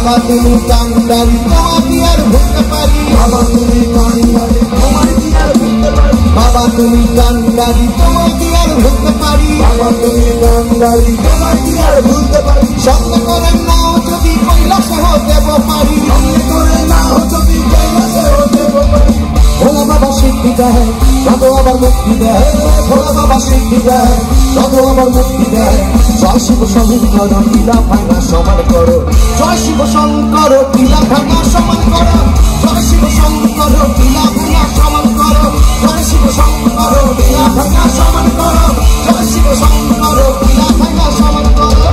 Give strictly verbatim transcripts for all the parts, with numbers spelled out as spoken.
বাবা তুমি কান্ডারি তোমার কি আর ভুলতে পারি বাবা তুমি কান্ডারি তোমার কি আর ভুলতে পারি বাবা তুমি কান্ডারি তোমার কি আর ভুলতে পারি বাবা তুমি কান্ডারি তোমার কি আর ভুলতে পারি সত্য করে নাও যদি কৈলাসে দেব পারি সত্য করে নাও যদি কৈলাসে দেব পারি ভোলা বাবা সিদ্ধি দেয় যত আবার মুক্তি দেয় ভোলা বাবা সিদ্ধি দেয় যত আবার মুক্তি দেয় জয় শিব শঙ্কর লীলা ভাঙা সমান করো জয় শিব শঙ্কর লীলা ভাঙা সমান করো জয় শিব শঙ্কর লীলা ভাঙা সমান করো জয় শিব শঙ্কর লীলা ভাঙা সমান করো জয় শিব শঙ্কর লীলা ভাঙা সমান করো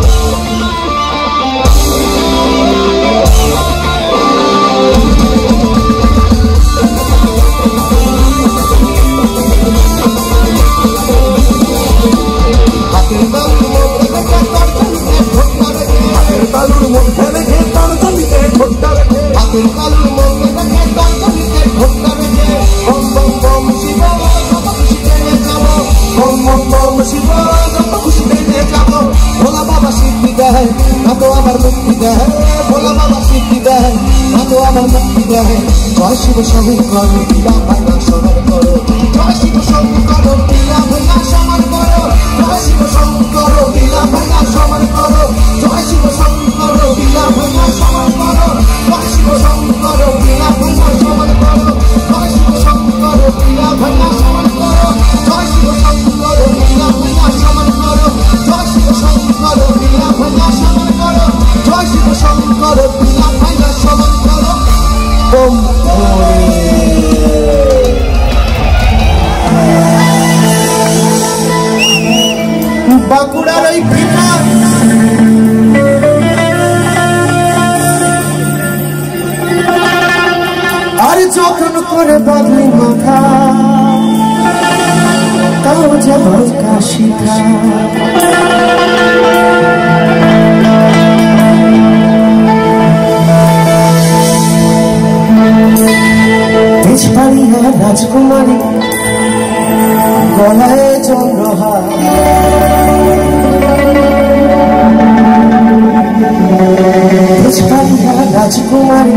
তালুর মধ্যে রেখে তরজনীতে ঠোঁটটা রেখে হাতের তালুর মধ্যে রেখে তরজনীতে ঠোঁটটা রেখে বম বম বম শিব যত খুশি পেয়ে যাব বম বম বম শিব যত খুশি পেয়ে যাব ভোলা বাবা সিদ্ধি দেয় যত আবার মুক্তি দেয় ভোলা বাবা সিদ্ধি দেয় যত আবার মুক্তি দেয় জয় শিব শঙ্কর লীলা ভাঙা সমান করো জয় শিব শঙ্কর লীলা ভাঙা সমান করো জয় শিব শঙ্কর লীলা ভাঙা সমান করো জয় শিব শঙ্কর লীলা ভাঙা সমান করো জয় শিব শঙ্কর লীলা ভাঙা সমান করো জয় শিব শঙ্কর লীলা ভাঙা সমান করো জয় শিব শঙ্কর লীলা ভাঙা সমান করো জয় শিব শঙ্কর লীলা ভাঙা সমান করো জয় শিব শঙ্কর লীলা ভাঙা সমান করো ওম বাঁকুড়ার ওই ভিটা আর যখন করে বদলি মাথা তাও যাব কাশিখা তেজপাড়িয়া রাজকুমারী গলায় চন্দ্রহার তেজপাড়িয়া রাজকুমারী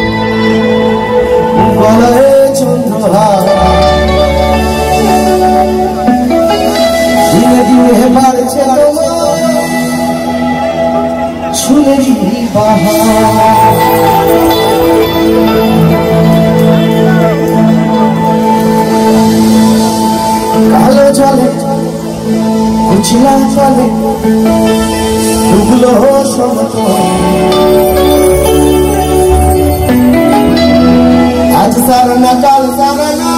গলায় চন্দ্রহার দিনে দিনে বাড়ছে সুনেরি বাহার কালো জলে কুচিলা চলে ডুবলো সমতল আজ সারনা কাল সারনা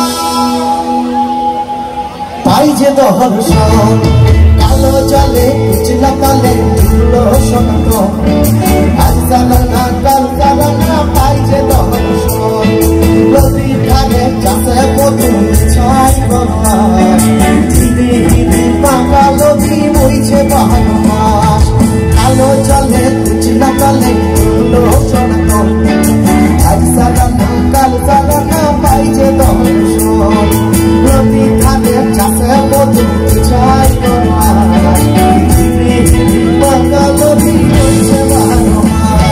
পাই যে দর্শন কালো জলে কুচিলা চলে ডুবলো সমতল আজ সারনা কাল সারনা পাই যে দর্শন নদী ধারে চাষে পথে ছাই গঙ্গা ধীরে ধীরে বাঁকা নদী বইছে বাহানো মাস কালো জলে কুচিলা চলে ডুবলো সমতল আজ সারানা কাল সারানা পাই যে দর্শন নদী ধারে চাষে পথে ছাই গঙ্গা ধীরে ধীরে বাঁকা নদী বইছে বাহানো মাস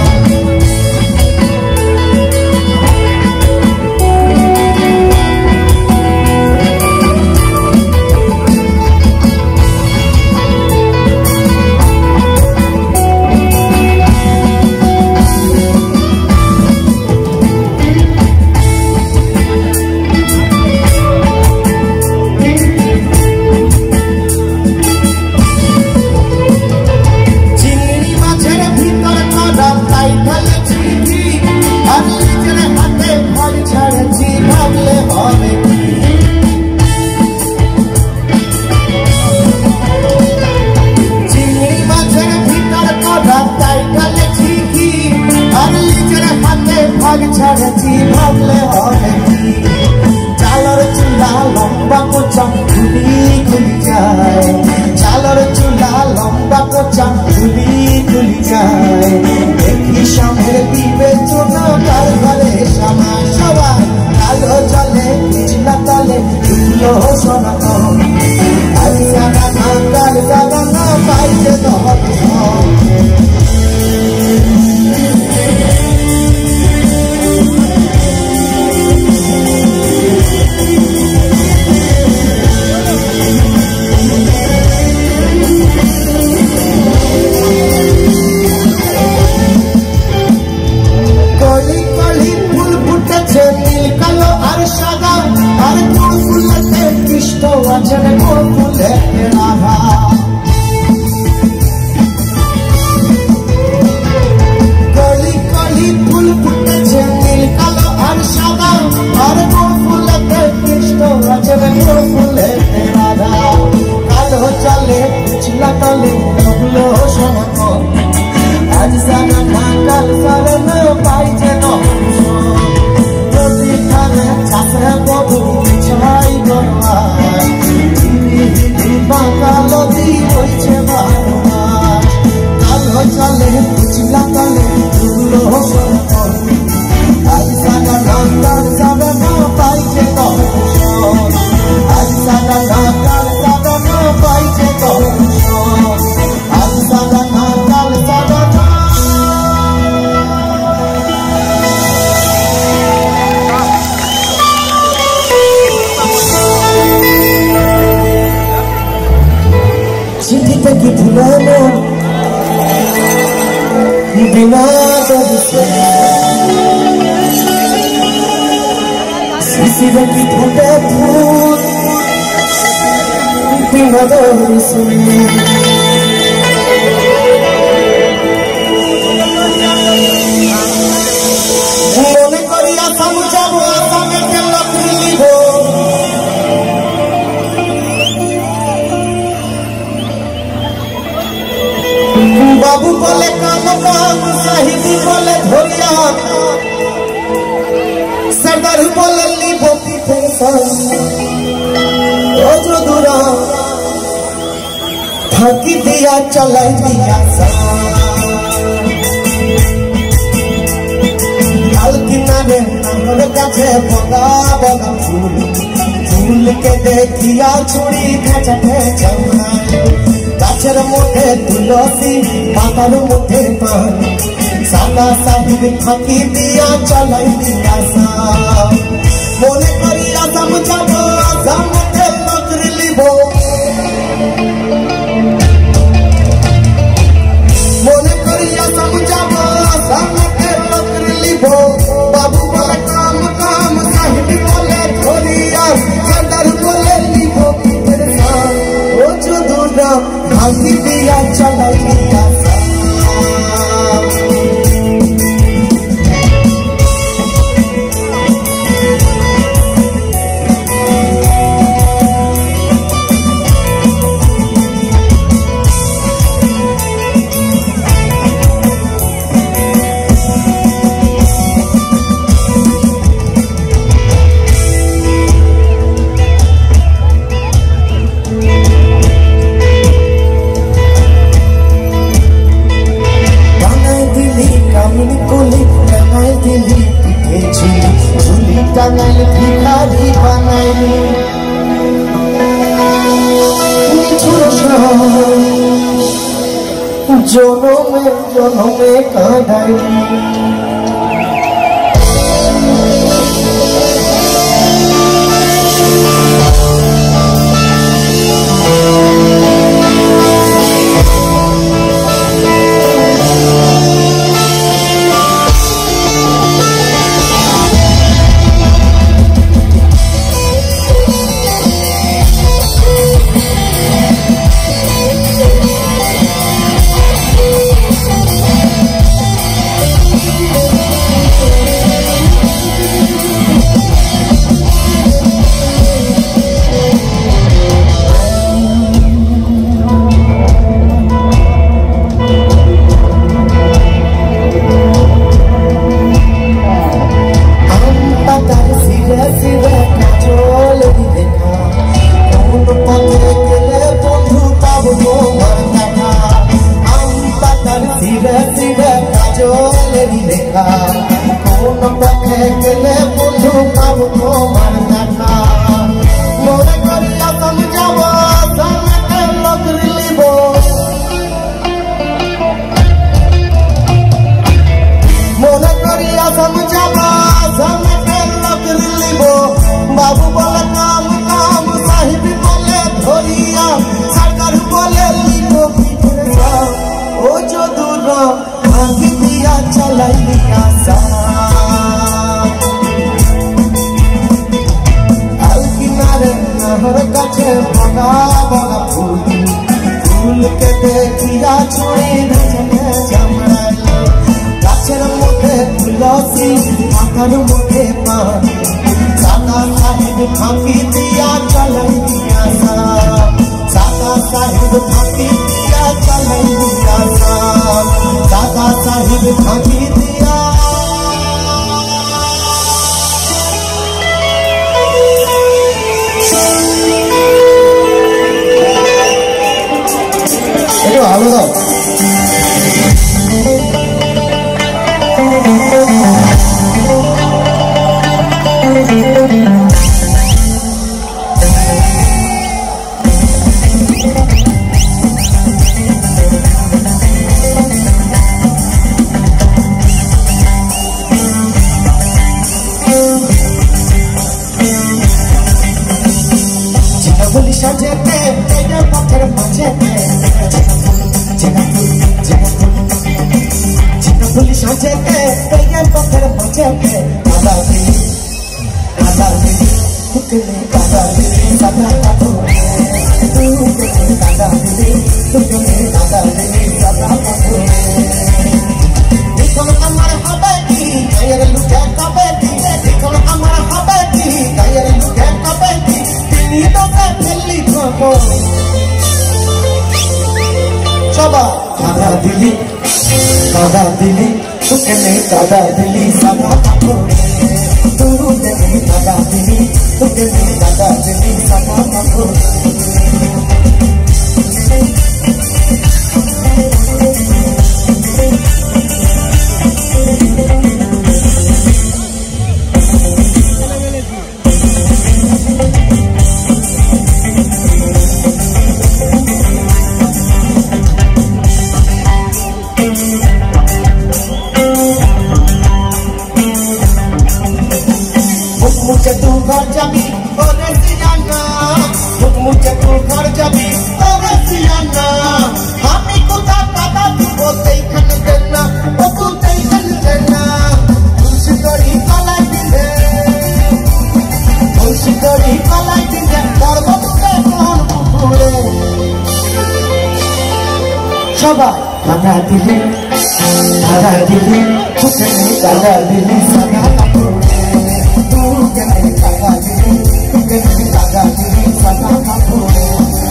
চালর চুলা লম্বা কোচা ঘুরি ঘুরি যায় চালর চুলা লম্বা কোচা ঘুরি ঘুরি যায় দেখি সামনের বিবেচনা কার ঘরে সবাই সবাই কালো জলে কুচিলা তলে ডুবলো সনাতন আজ সারানা কাল সারানা পাইছে দর্শন सारा ढाकल सरन पाइजे नदी खाने चाषे बधु छाई गला बांका लदी होइछे बाबा कालो चले बुझला तले दूलो आज सारा ढाकल सरन पाइजे आज सारा ढाकल सरन पाइजे आज सारा ढाकल सरन चिट्ठी की भुलाने बिना दर्द से शिशिर की फटे फूल बिना दर्द से मने करिया समझाबो आशा में के लकड़ी लिबो बाबू बोले काम काम साहिबी बोले धोरिया सरदार बोले लिबो की टेंशन ओ जो दूरा फाकी दिया चलाई दिया सा लाल किनारे नहर काछे बगा बगा फूल फूल के देखिया छुरी खाचटे चौना गाछर मुठे तुलसी पातार मुठे पान सादा साहिब फाकी दिया चलाई दिया सा मने करिया समझाबो समझे नौकरी लिबो मने करिया समझाबो समझे नौकरी लिबो बाबू बोले काम काम साहिब बोले धोरिया सरदार बोले लिबो ओ जो दूरा भागी दिया चलाई दिया सा जोनो में जोनो में काढ़ाई कौन पखे गले बुझू पाबो तो मरना था मोरे करिया समझाबो समझे नौकरी लिबो मोरे करिया समझाबो समझे नौकरी लिबो बाबू बोले काम काम साहिब बोले धोरिया सरदार बोले लिबो ओ जो दूरा भागी दिया चलाई दिया सा आल किनारे नहर काछे बगा बगा फूल फूल के देखिया छुरी धजने जमराई गाछर मुठे तुलसी पातार मुठे पान सादा साहिब फाकी दिया चलाई दिया सा सादा साहिब फाकी दिया चलाई दिया सा सादा फांकी दिया এটা ভালো দাও সাজেতে তেরে পথের মাঝেতে চিনপুলি সাজেতে তেরে পথের মাঝেতে দাদা দিলি দাদা দিলি তুকলে দাদা দিলি সাদা কাপড়ে তুকলে দাদা দিলি তুকলে দাদা দিলি সাদা কাপড়ে দেখো আমার হবে কি গায়ের লুকে কবে কি দেখো আমার হবে কি গায়ের লুকে কবে কি তিনি তো ফেললি খবর সবাই দাদা দিলি দাদা দিলি তুকলে দাদা দিলি সাদা কাপড়ে তুকলে দাদা দিলি তুকলে দাদা দিলি সাদা কাপড়ে मुझे तू घर जाबी ओरे सियाना मुझे तू घर जाबी ओरे सियाना हामी कोथा कादा तू बोते खन देना ओ बोते खन देना खुशी करी कलाई दिले खुशी करी कलाई दिले पर्वत पे कोन पुपुरे सबाई दादा दिले दादा दिले खुशी दादा दिले सदा दादा दिली तुकले दादा दिली सदा कापड़े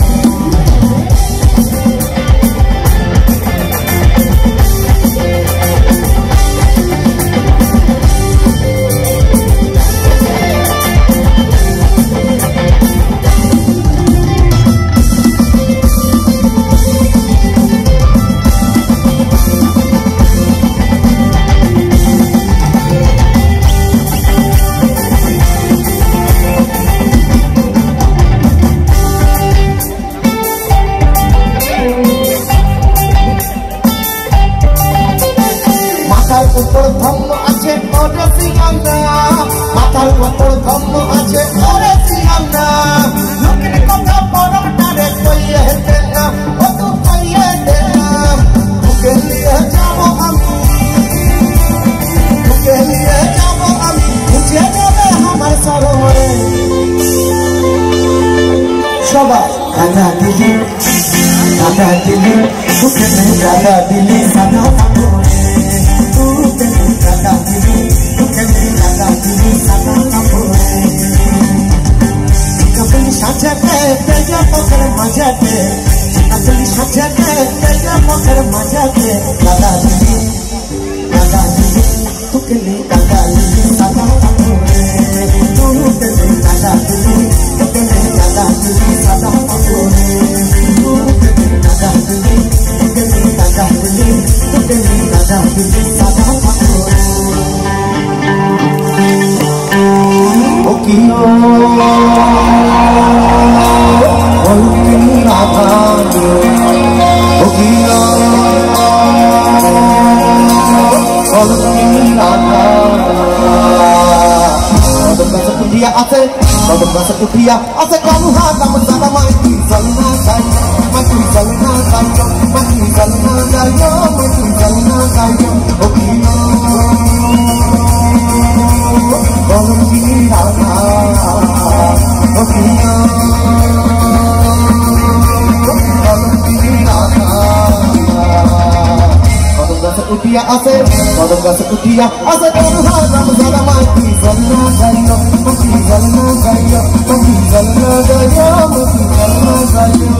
উপর ধম্ম আছে ওরে সিয়ানা মাথার উপর ধম্ম আছে ওরে সিয়ানা লোকের কথা বড়টারে কইয়ে দে না ও তো কইয়ে দে না তোকে নিয়ে যাব আমি তোকে নিয়ে যাব আমি বুঝে যাবে আমার সরোবরে সবাই দাদা দিলি দাদা দিলি তোকে দাদা দিলি সাদা কাপড়ে दादा दिली तुकले दादा दिली सादा कापड़े कपली साजते तेरे पकड़ मजाते कपली साजते तेरे पकड़ मजाते दादा दिली दादा दिली तुकले दादा दिली सादा कापड़े तुकले दादा दिली तुकले दादा दिली सादा कापड़े तुकले दादा दिली तुकले दादा दिली तुकले दादा दिली सादा कापड़े Okio, Okio, Okio, Dia ase, kalau bahasa Turkiya, ase kamu hakam sama mati salna sayo, mati salna sayo, mati salna sayo, mati salna sayo, Okio. Kalau kita Okio, kalau kita kalau bahasa Turkiya ase, kalau bahasa Turkiya ase kamu hakam sama mati salna sayo, mati salna sayo, mati salna sayo, mati salna sayo.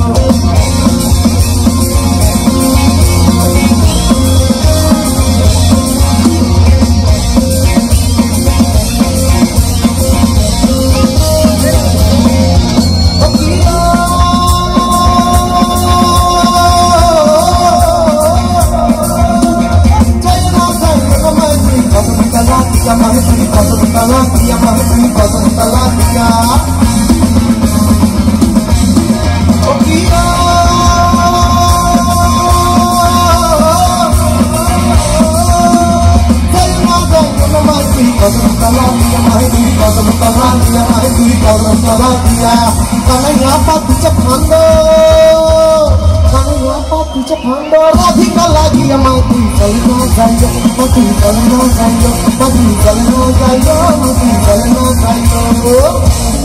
तला दिया मैं दुई कदम तला दिया मैं दुई कदम तला दिया कन्हैया पीछे फांदो कन्हैया पीछे फांदो राधिका लागी मैं दुई चलना जाइयो मैं दुई चलना जाइयो मैं दुई चलना जाइयो मैं दुई चलना जाइयो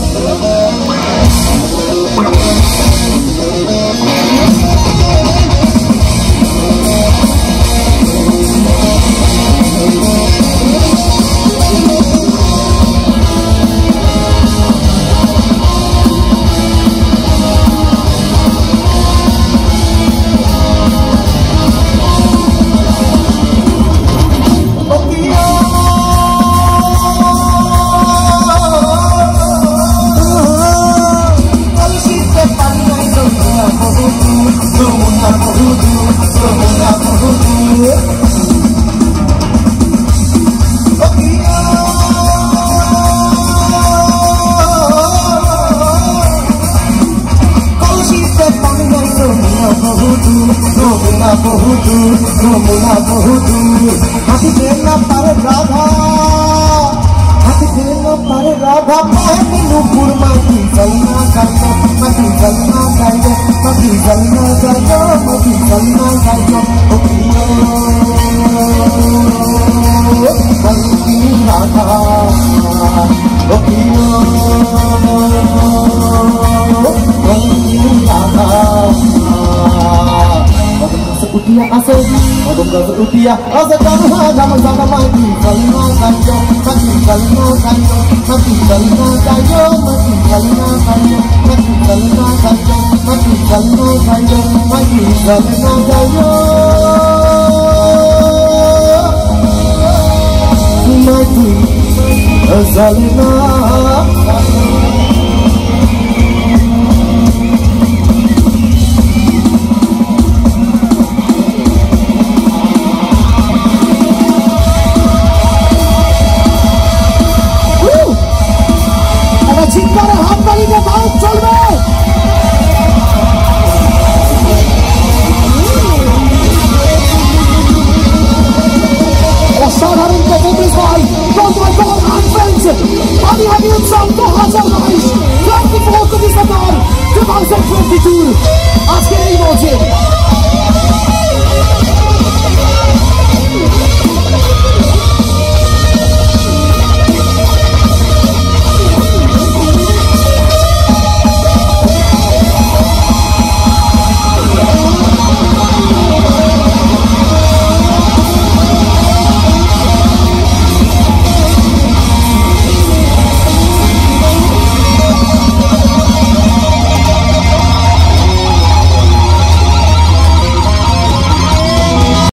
बहुत घूमना बहुत हाथी खेलना पर राधा हाथी खेलना पर राधा मैं मीनूपुर मती चलना जाइयो मती चलना जाइयो मती चलना जाइयो मती चलना जाइयो ओ पियो राधा ओ पियो Radha utia asodi odonga utia asakana jama jama mati kalina kayo mati kalina kayo mati kalina kayo mati kalina kayo mati kalina kayo mati kalina kayo mati kalina kayo mati kalina চিৎকারে হাত তালিতে ভারত চলবে অসাধারণ পারফরমেন্স ভাই Don't my God and friends Body Heavy উৎসব দু হাজার বাইশ চব্বিশ ডিসেম্বর দুই হাজার চব্বিশ আজকের এই মঞ্চে